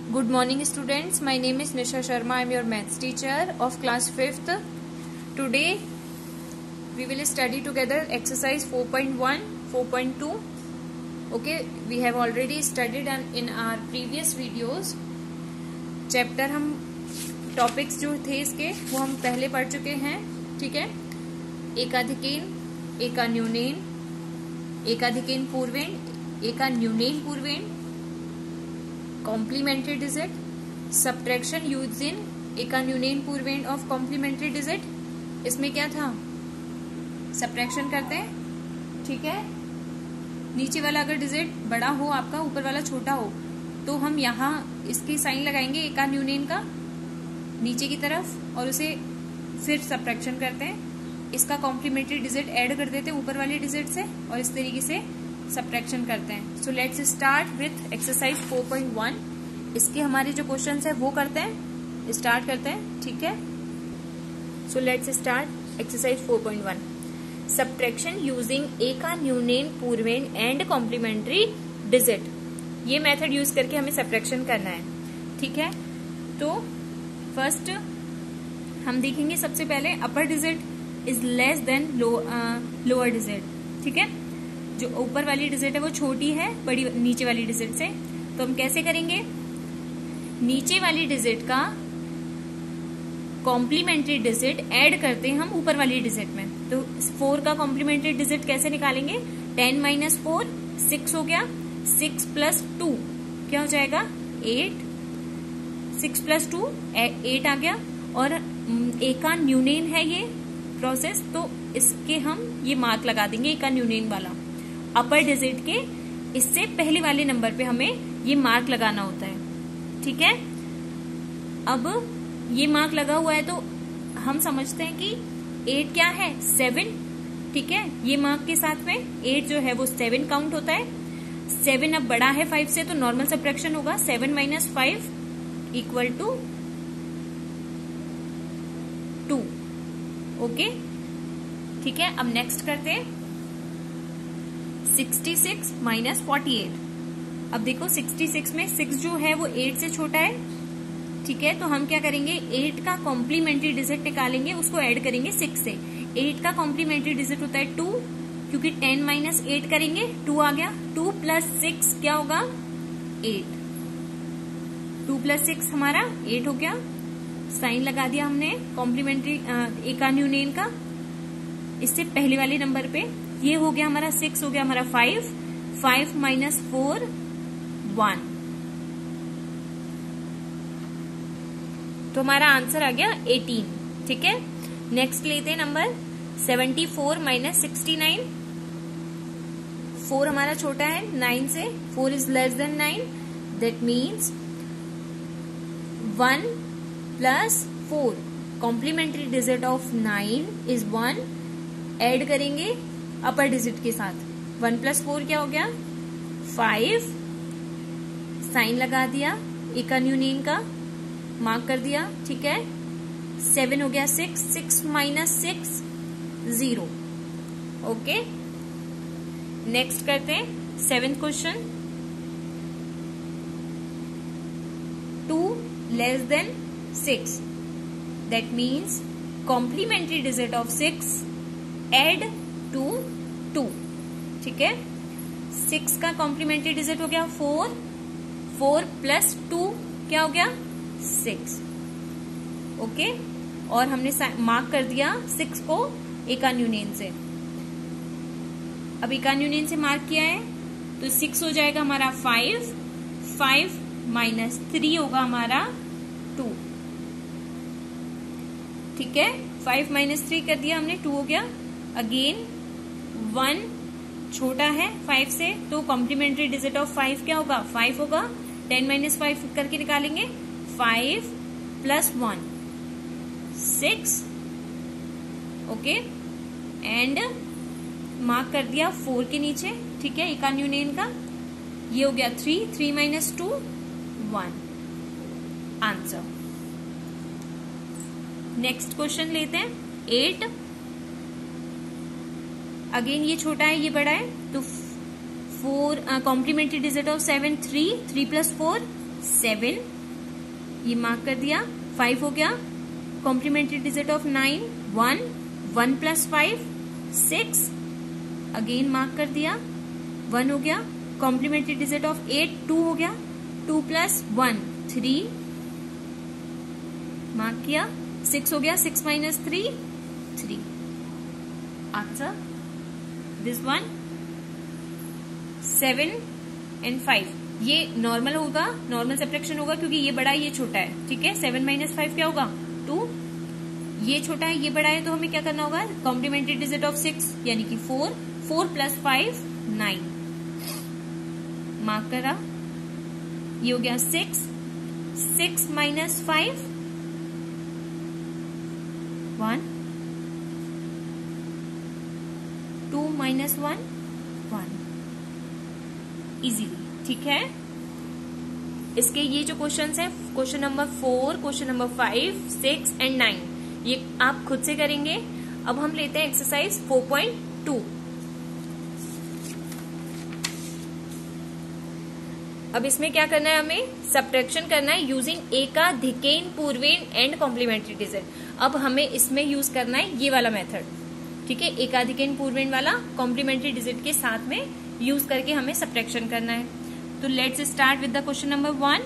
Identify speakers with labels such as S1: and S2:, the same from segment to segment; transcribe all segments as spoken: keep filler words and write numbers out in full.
S1: Good morning students, my name is Nisha Sharma. I am your maths teacher of class fifth. Today we will study together exercise four point one, four point two. Okay, we have already studied in our previous videos. Chapter हम topics जो थे इसके वो हम पहले पढ़ चुके हैं. ठीक है, एकाधिकेन, एकान्यूनेन, एकाधिकेन पूर्वेन, एकान्यूनेन पूर्वेन, complementary digit, subtraction used in एकान्यूनेन पूर्वेन ऑफ कॉम्प्लीमेंट्री डिजिट. इसमें क्या था, सब्ट्रैक्शन करते हैं. ठीक है, नीचे वाला अगर डिजिट बड़ा हो आपका, ऊपर वाला छोटा हो, तो हम यहाँ इसकी साइन लगाएंगे एकान्यूनेन का नीचे की तरफ और उसे फिर सब्ट्रैक्शन करते हैं. इसका कॉम्प्लीमेंट्री डिजिट ऐड कर देते हैं ऊपर वाले डिजिट से और इस तरीके से सब्ट्रैक्शन करते हैं. So let's start with exercise four point one. इसके हमारे जो क्वेश्चंस है वो करते हैं, स्टार्ट करते हैं. ठीक है, so let's start exercise four point one. Subtraction using एकान्यूनेन पूर्वेन एंड कॉम्प्लीमेंट्री डिजिट. ये मेथड यूज करके हमें सब्ट्रैक्शन करना है. ठीक है, तो फर्स्ट हम देखेंगे सबसे पहले upper digit is less than lower digit. ठीक है, जो ऊपर वाली डिजिट है वो छोटी है बड़ी नीचे वाली डिजिट से. तो हम कैसे करेंगे, नीचे वाली डिजिट का कॉम्प्लीमेंट्री डिजिट ऐड करते हैं हम ऊपर वाली डिजिट में. तो फोर का कॉम्प्लीमेंट्री डिजिट कैसे निकालेंगे, टेन माइनस फोर सिक्स हो गया, सिक्स प्लस टू क्या हो जाएगा eight, six plus two eight आ गया. और एकान्यूनेन है ये प्रोसेस, तो इसके हम ये मार्क लगा देंगे एकान्यूनेन वाला अपर डिजिट के. इससे पहले वाले नंबर पे हमें ये मार्क लगाना होता है. ठीक है, अब ये मार्क लगा हुआ है तो हम समझते हैं कि एट क्या है, सेवन. ठीक है, ये मार्क के साथ में एट जो है वो सेवन काउंट होता है. सेवन अब बड़ा है फाइव से तो नॉर्मल सब्ट्रैक्शन होगा. Seven minus five equal to two. Okay, ठीक है, अब नेक्स्ट करते हैं sixty six minus forty eight. अब देखो सिक्सटी सिक्स में सिक्स जो है वो एट से छोटा है. ठीक है, तो हम क्या करेंगे, एट का कॉम्प्लीमेंट्री डिजिट निकालेंगे, उसको ऐड करेंगे सिक्स से. एट का कॉम्प्लीमेंट्री डिजिट होता है टू, क्योंकि टेन माइनस एट करेंगे टू आ गया. टू प्लस सिक्स क्या होगा एट. टू प्लस सिक्स हमारा एट हो गया. साइन लगा दिया हमने कॉम्प्लीमेंट्री एकान्यूनेन का इससे पहले वाले नंबर पे. ये हो गया हमारा सिक्स, हो गया हमारा five. Five minus four one, तो हमारा आंसर आ गया एटीन. ठीक है, नेक्स्ट लेते हैं number seventy four minus sixty nine. Four हमारा छोटा है नाइन से, four is less than nine. That means one plus four, complementary digit of nine is one. Add करेंगे अपर डिजिट के साथ. वन प्लस फोर क्या हो गया फाइव. साइन लगा दिया एकान्यूनेन का, मार्क कर दिया. ठीक है, सेवन हो गया six. Six minus six zero. Okay, next करते हैं seventh question. Two less than six. That means complementary digit of six add two two. ठीक है, सिक्स का कॉम्प्लीमेंट्री डिजिट हो गया फोर. फोर प्लस टू क्या हो गया सिक्स. ओके, और हमने मार्क कर दिया सिक्स को एकान्यूनेन से. अब एकान्यूनेन से मार्क किया है तो सिक्स हो जाएगा हमारा फाइव. फाइव माइनस थ्री होगा हमारा टू. ठीक है, फाइव माइनस थ्री कर दिया हमने, टू हो गया. अगेन वन छोटा है फाइव से, तो कॉम्प्लीमेंट्री डिजिट ऑफ फाइव क्या होगा फाइव होगा. टेन माइनस फाइव करके निकालेंगे. Five plus one six. Okay, and mark कर दिया फोर के नीचे. ठीक है, एकान्यूनेन का ये हो गया three. Three minus two one. Answer. Next question लेते हैं एट. अगेन ये छोटा है ये बड़ा है, तो four complementary digit of seven three. Three plus four seven. ये मार्क कर दिया, फाइव हो गया, complementary digit of nine one, one plus five six, again mark कर दिया, वन हो गया, complementary digit of eight two हो गया, two plus one three, mark किया, सिक्स हो गया, six minus three three, answer this one. Seven and five ये नॉर्मल होगा, नॉर्मल सब्ट्रैक्शन होगा क्योंकि ये बड़ा है ये छोटा है, ठीक है। सेवन माइनस फाइव क्या होगा, टू, ये छोटा है ये बड़ा है, तो हमें क्या करना होगा, कॉम्प्लीमेंट्री डिजिट ऑफ सिक्स यानी कि four, four plus five nine, mark करा, ये हो गया six, six minus five one, two minus one one, easily, ठीक है। इसके ये जो क्वेश्चंस हैं, question number four, question number five, six and nine, ये आप खुद से करेंगे। अब हम लेते हैं एक्सरसाइज फोर पॉइंट टू। अब इसमें क्या करना है, हमें सब्ट्रैक्शन करना है यूजिंग एकाधिकेन पूर्वेन एंड कॉम्प्लीमेंट्री डिजिट। अब हमें इसमें यूज करना है ये वाला मेथड, ठीक है, एकाधिकेन पूर्वेन वाला कॉम्प्लीमेंट्री डिजिट के साथ में यूज करके हमें सब्ट्रैक्शन करना है। तो let's start with the question number one.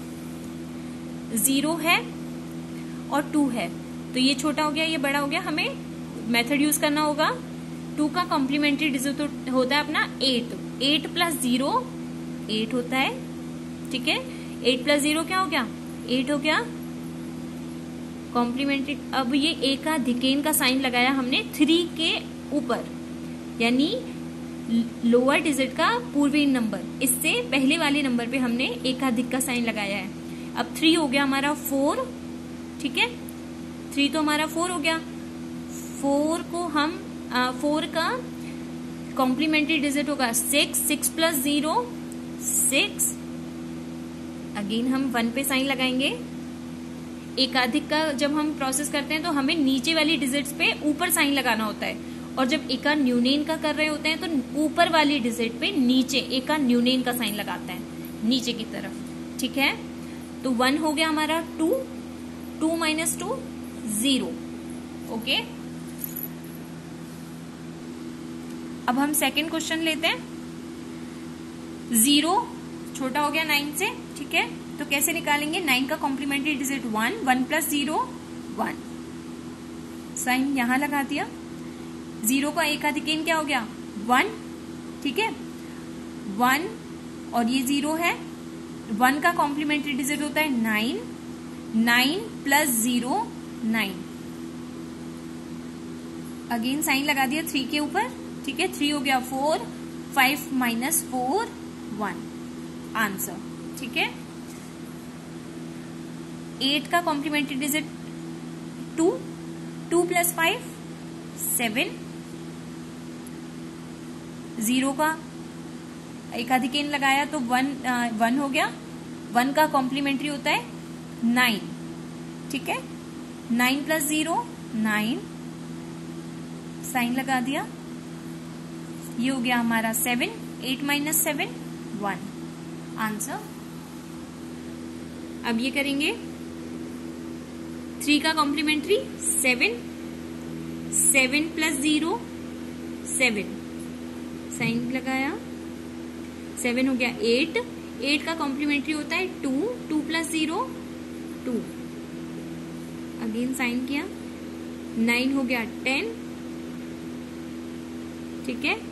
S1: Zero है और टू है, तो ये छोटा हो गया ये बड़ा हो गया, हमें मेथड यूज करना होगा। टू का कॉम्प्लीमेंट्री डिजिट होता है अपना eight, eight plus zero eight होता है, ठीक है। एट प्लस जीरो क्या हो गया, एट हो गया, कॉम्प्लीमेंट्री। अब ये एकाधिकेन का साइन लगाया हमने थ्री के ऊपर, यानी लोअर डिजिट का पूर्वेन नंबर, इससे पहले वाले नंबर पे हमने एकाधिक का साइन लगाया है। अब थ्री हो गया हमारा फोर, ठीक है, थ्री तो हमारा फोर हो गया, फोर को हम आ, फोर का कॉम्प्लीमेंट्री डिजिट होगा six, six plus zero six, again हम वन पे साइन लगाएंगे। एकाधिक का जब हम प्रोसेस करते हैं तो हमें नीचे वाली डिजिट्स पे ऊपर साइन लगाना होता है, और जब एका न्यूनेन का कर रहे होते हैं तो ऊपर वाली डिजिट पे नीचे एका न्यूनेन का साइन लगाते हैं नीचे की तरफ, ठीक है। तो वन हो गया हमारा, two, two minus two zero, okay. अब हम सेकेंड क्वेश्चन लेते हैं। जीरो छोटा हो गया नाइन से, ठीक है, तो कैसे निकालेंगे, नाइन का complementary digit one, one plus zero one, sign यहां लगा दिया। जीरो का एकाधिकेन क्या हो गया, वन, ठीक है, वन, और ये जीरो है, वन का कॉम्प्लीमेंट्री डिजिट होता है nine, nine plus zero nine, again sign लगा दिया थ्री के ऊपर, ठीक है, थ्री हो गया four, five minus four one, answer, ठीक है। एट का complementary digit two, two plus five seven, zero का एकाधिकेन लगाया तो वन, आ, वन हो गया, वन का कॉम्प्लीमेंट्री होता है नाइन, ठीक है, nine plus zero nine, sign लगा दिया, ये हो गया हमारा seven, eight minus seven one, answer. अब ये करेंगे थ्री का complementary seven, seven plus zero seven, sign लगाया, सेवन हो गया एट, एट का कॉम्प्लीमेंट्री होता है two, two plus zero two, again sign किया, नाइन हो गया टेन, ठीक है,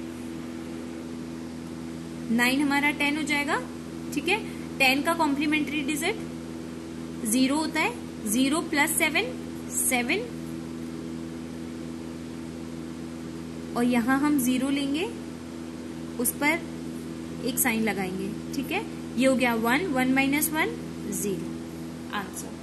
S1: नाइन हमारा टेन हो जाएगा, ठीक है। टेन का कॉम्प्लीमेंट्री डिजिट जीरो होता है, जीरो प्लस सेवन सेवन, और यहां हम जीरो लेंगे, उस पर एक साइन लगाएंगे, ठीक है, ये हो गया one, one minus one zero, answer.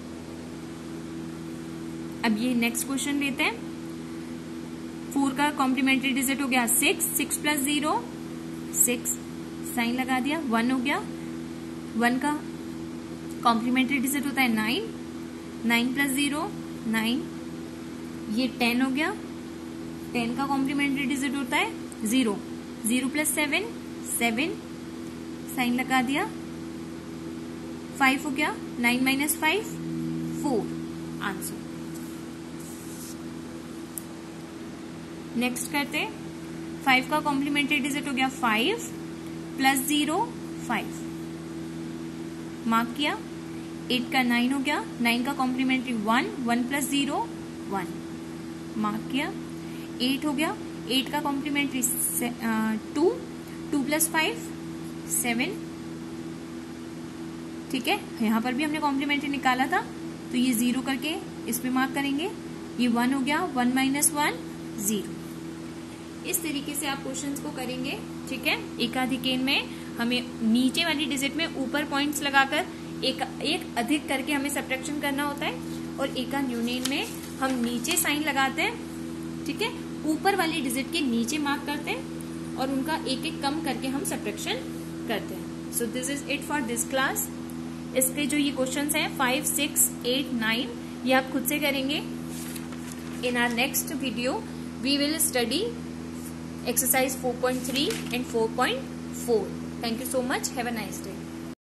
S1: अब ये नेक्स्ट क्वेश्चन लेते हैं। फोर का कॉम्प्लीमेंट्री डिजिट हो गया six, six plus zero six, sign लगा दिया, वन हो गया, वन का कॉम्प्लीमेंट्री डिजिट होता है nine, nine plus zero nine, ये टेन हो गया, टेन का कॉम्प्लीमेंट्री डिजिट होता है zero, zero plus seven seven, sign लगा दिया, फाइव हो गया, nine minus five four, answer. Next करते, फाइव का कॉम्प्लीमेंट्री डिजिट हो गया five, plus zero five, mark किया। एट का नाइन हो गया, नाइन का complementary one, one plus zero one, mark किया। एट हो गया, एट का complementary to, two plus five seven, ठीक है। यहां पर भी हमने कॉम्प्लीमेंट्री निकाला था, तो ये जीरो करके इस पे मार्क करेंगे। ये वन हो गया, वन माइनस वन जीरो। इस तरीके से आप क्वेश्चंस को करेंगे, ठीक है। एकाधिकेन में हमें नीचे वाली डिजिट में ऊपर पॉइंट्स लगाकर एक एक अधिक करके हमें सब्ट्रैक्शन करना होता है, और एकान्यूनेन में हम नीचे साइन लगाते हैं, ठीक है, ऊपर वाली डिजिट के नीचे मार्क करते हैं और उनका एक एक कम करके हम सब्ट्रैक्शन करते हैं। So this is it for this class. इसके जो ये क्वेश्चंस हैं फाइव, सिक्स, एट, नाइन, ये आप खुद से करेंगे। In our next video we will study exercise four point three and four point four. Thank you so much. Have a nice day.